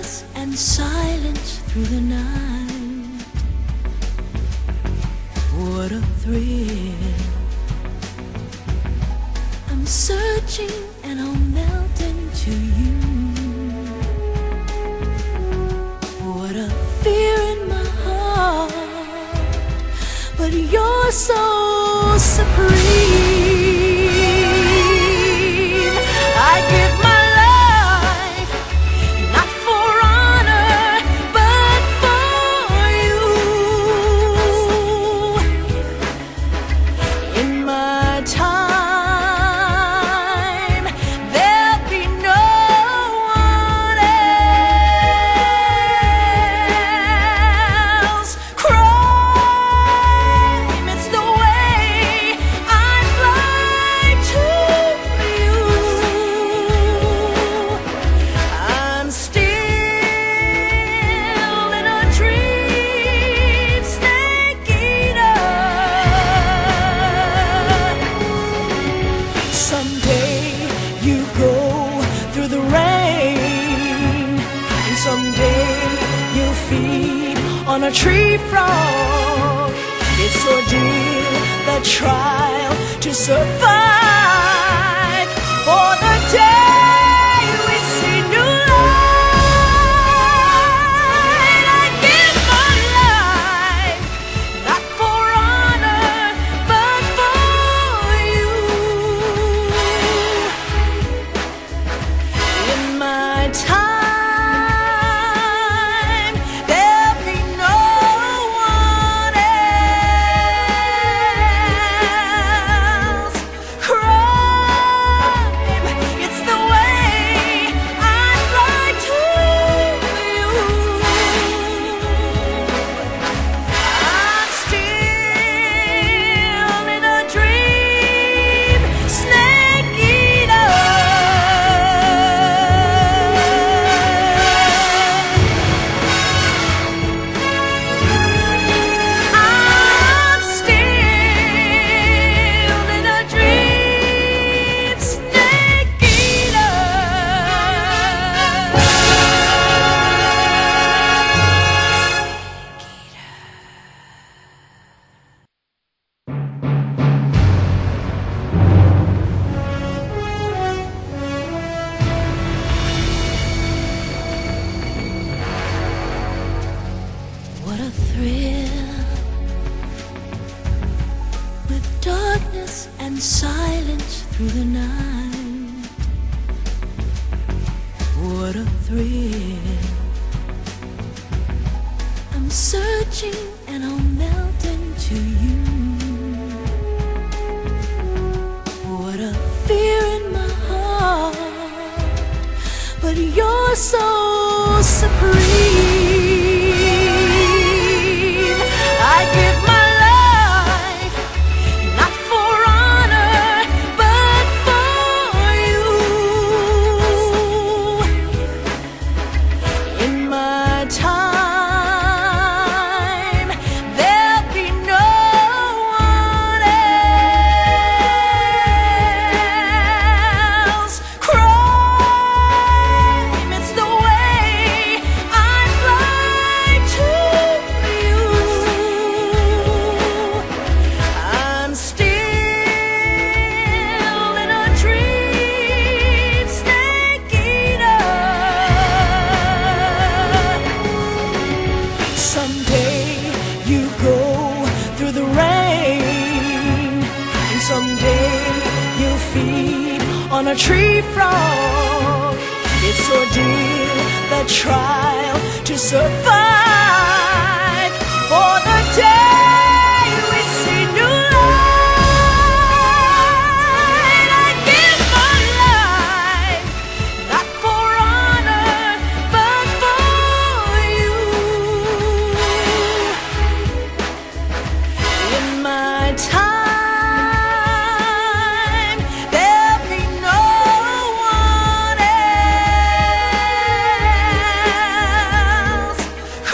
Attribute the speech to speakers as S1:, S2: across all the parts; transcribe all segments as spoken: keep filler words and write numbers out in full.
S1: darkness and silence through the night. What a thrill. I'm searching and I'll melt into you. What a fear in my heart, but you're so supreme. I give my life, not for honor, but for you. In my time, there'll be no one else. Crime, it's the way I fly to you. I'm still in a dream, snake eater. Someday you go through the rain, and someday you'll feed on a tree frog. It's ordeal, the trial to survive, for the day we see new light. I give my life, not for honor, but for you. In my time, there'll be no one else. Crime, it's the way I fly to you. I'm still in a dream, snake eater. I'm still in a dream, snake eater. What a thrill, with darkness and silence through the night. What a thrill. I'm searching and I'll melt into you. What a fear in my heart, but you're so supreme. I give my life, not for honor, but for you. In my time, there'll be no one else. Crime, it's the way I fly to you. I'm still in a dream, snake eater. Someday you go through the rain, and someday you'll feed on a tree frog. It's ordeal, the trial to survive, for the day we see new light. I give my life, not for honor, but for you. In my time, there'll be no one else.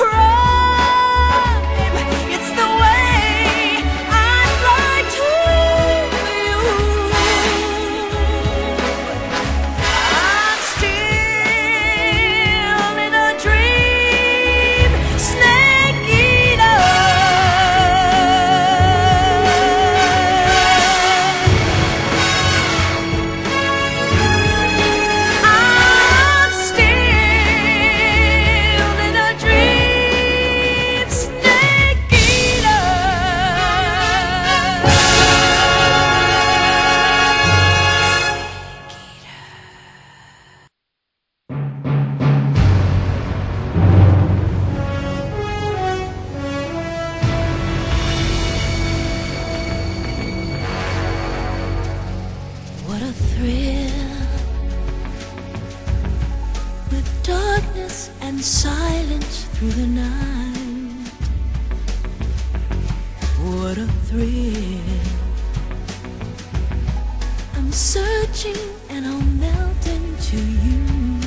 S1: with darkness and silence through the night. What a thrill. I'm searching and I'll melt into you.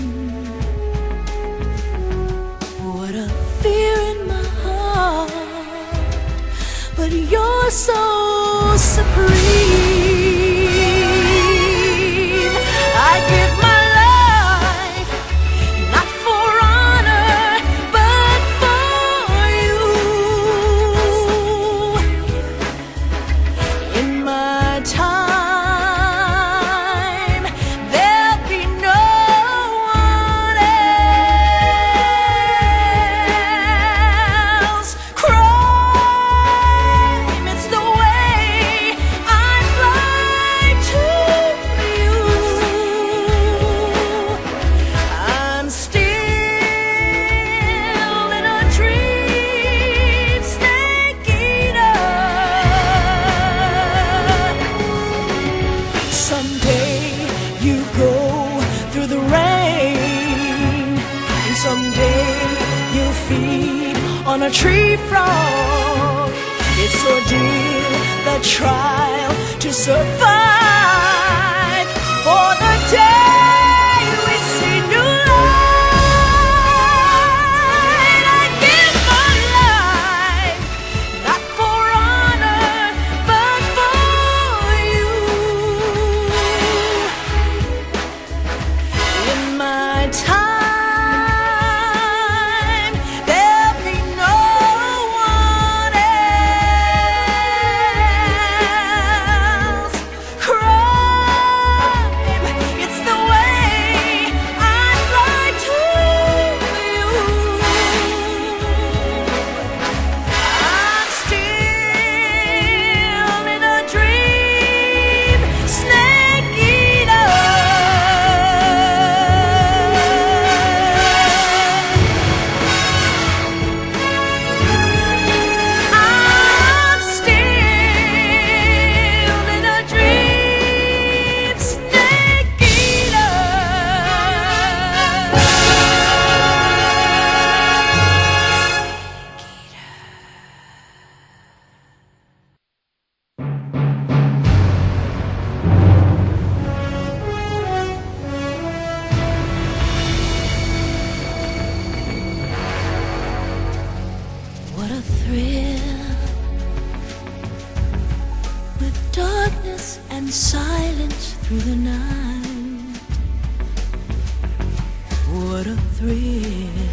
S1: What a fear in my heart, but you're so supreme. I give my life, not for honor, but for you. In my time, there'll be no one else. Crime, it's the way I fly to you. I'm still in a dream, snake eater. Someday you go through the rain, and someday you'll feed on a tree frog. It's ordeal, the trial to survive, for the day we see new light. I give my life, not for honor, but for you. In my time, there'll be no one else. Crime, it's the way I fly to you. I'm still in a dream, snake eater. I'm still in a dream, snake eater. What a thrill, with darkness and silence through the night. What a thrill.